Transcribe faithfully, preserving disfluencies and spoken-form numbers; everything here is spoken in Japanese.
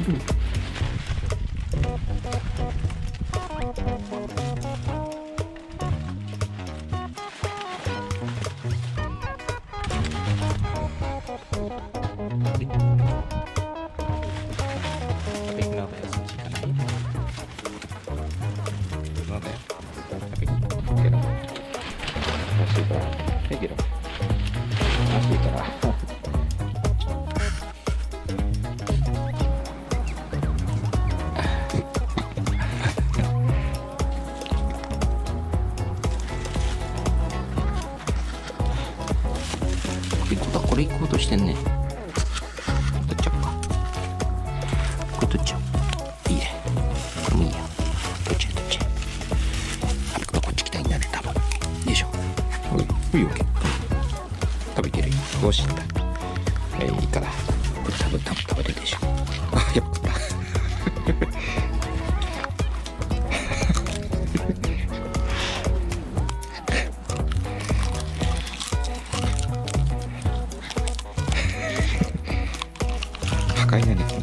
これ行こうとしてんね。取っちゃおうか。これ取っちゃおう。いいね。これもいいや。取っちゃえ取っちゃえ。あれこっち来たいんだね多分。よいしょ。ほいほいオッケー。食べてるよ。よしった。えー、いいから。これ多分多分食べれるでしょ。あ、やっぱ食った。破壊だね。